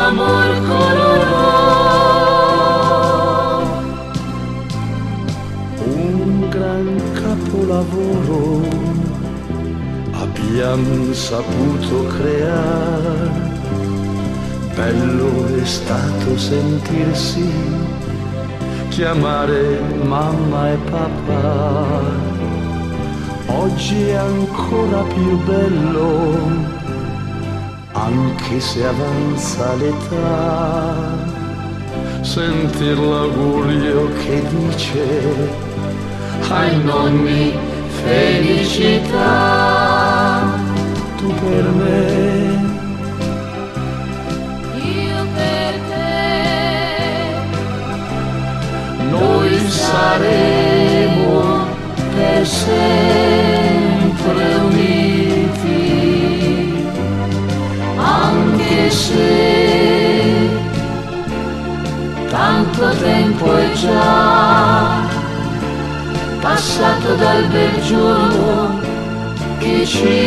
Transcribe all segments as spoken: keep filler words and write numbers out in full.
amor colorò. Un gran capolavoro abbiamo saputo creare. Bello è stato sentirsi chiamare mamma e papà. Oggi è ancora più bello, anche se avanza l'età, sentir l'augurio che dice ai nonni felicità. Tu per me, noi saremo per sempre uniti, anche se tanto tempo è già passato dal bel giorno che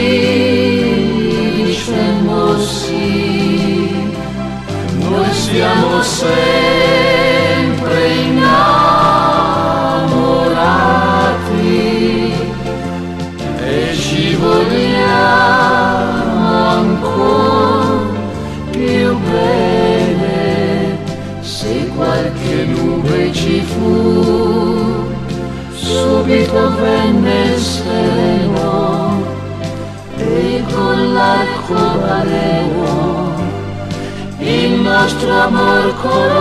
ci dicemmo sì. Noi siamo sempre innamorati e ci vogliamo ancora più bene. Se qualche nube ci fu, subito venne il sereno e con l'arcobaleno il nostro amor colorò.